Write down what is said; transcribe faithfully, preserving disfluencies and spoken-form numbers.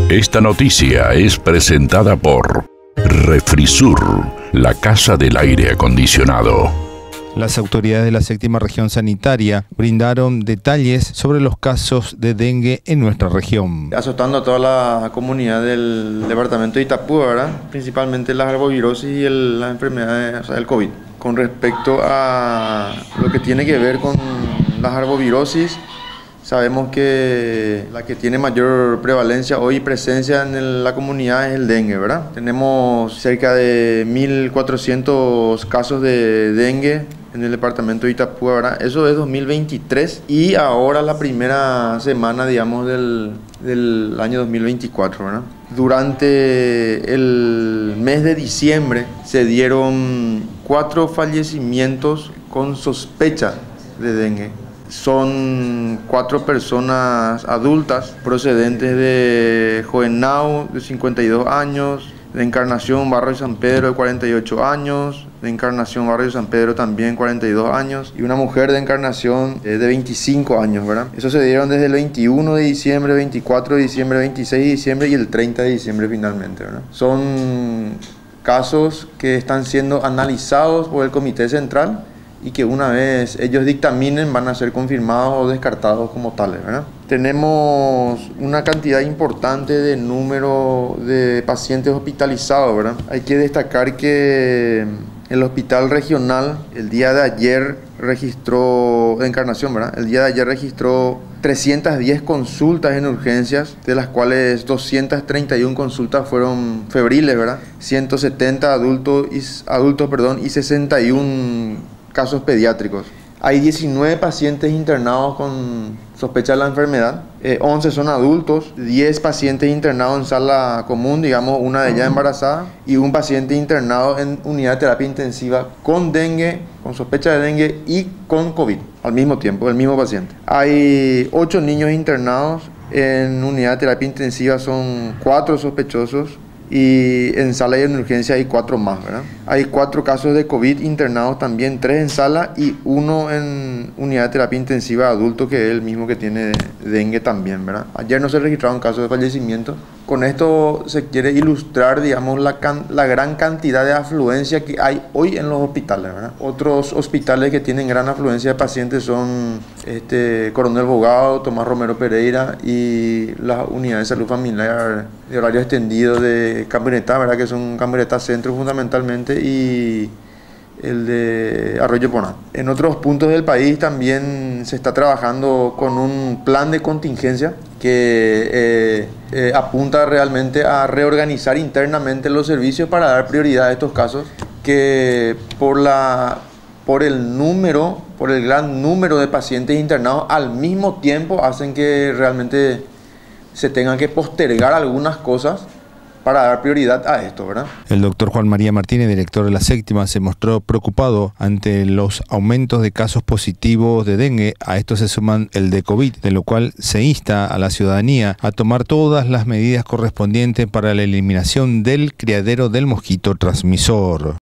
Esta noticia es presentada por Refrisur, la casa del aire acondicionado. Las autoridades de la séptima región sanitaria brindaron detalles sobre los casos de dengue en nuestra región. Azotando a toda la comunidad del departamento de Itapúa, ¿verdad? Principalmente las arbovirosis y el, las enfermedades, o sea, el COVID. Con respecto a lo que tiene que ver con las arbovirosis, sabemos que la que tiene mayor prevalencia hoy y presencia en el, la comunidad es el dengue, ¿verdad? Tenemos cerca de mil cuatrocientos casos de dengue en el departamento de Itapúa, ¿verdad? Eso es dos mil veintitrés y ahora la primera semana, digamos, del, del año dos mil veinticuatro, ¿verdad? Durante el mes de diciembre se dieron cuatro fallecimientos con sospecha de dengue. Son cuatro personas adultas procedentes de Jovenau, de cincuenta y dos años, de Encarnación, Barrio de San Pedro, de cuarenta y ocho años, de Encarnación, Barrio de San Pedro también cuarenta y dos años, y una mujer de Encarnación eh, de veinticinco años, ¿verdad? Eso se dieron desde el veintiuno de diciembre, veinticuatro de diciembre, veintiséis de diciembre y el treinta de diciembre finalmente, ¿verdad? Son casos que están siendo analizados por el Comité Central y que una vez ellos dictaminen van a ser confirmados o descartados como tales, ¿verdad? Tenemos una cantidad importante de número de pacientes hospitalizados, ¿verdad? Hay que destacar que el hospital regional el día de ayer registró, de Encarnación, ¿verdad? El día de ayer registró trescientas diez consultas en urgencias, de las cuales doscientas treinta y una consultas fueron febriles, ¿verdad? ciento setenta adultos y, adultos, perdón, y sesenta y uno casos pediátricos. Hay diecinueve pacientes internados con sospecha de la enfermedad, eh, once son adultos, diez pacientes internados en sala común, digamos una de ellas embarazada, y un paciente internado en unidad de terapia intensiva con dengue, con sospecha de dengue y con COVID al mismo tiempo, el mismo paciente. Hay ocho niños internados en unidad de terapia intensiva, son cuatro sospechosos, y en sala y en urgencia hay cuatro más, ¿verdad? Hay cuatro casos de COVID internados también, tres en sala y uno en unidad de terapia intensiva adulto, que es el mismo que tiene dengue también, ¿verdad? Ayer no se registraron casos de fallecimiento. Con esto se quiere ilustrar, digamos, la, can la gran cantidad de afluencia que hay hoy en los hospitales, ¿verdad? Otros hospitales que tienen gran afluencia de pacientes son este, Coronel Bogado, Tomás Romero Pereira y las unidades de salud familiar de horario extendido de Camioneta, ¿verdad? Que son Camioneta Centro fundamentalmente, y el de Arroyo Poná. En otros puntos del país también se está trabajando con un plan de contingencia que eh, eh, apunta realmente a reorganizar internamente los servicios para dar prioridad a estos casos que por, la, por el número, por el gran número de pacientes internados al mismo tiempo hacen que realmente se tengan que postergar algunas cosas para dar prioridad a esto, ¿verdad? El doctor Juan María Martínez, director de la séptima, se mostró preocupado ante los aumentos de casos positivos de dengue. A esto se suman el de COVID, de lo cual se insta a la ciudadanía a tomar todas las medidas correspondientes para la eliminación del criadero del mosquito transmisor.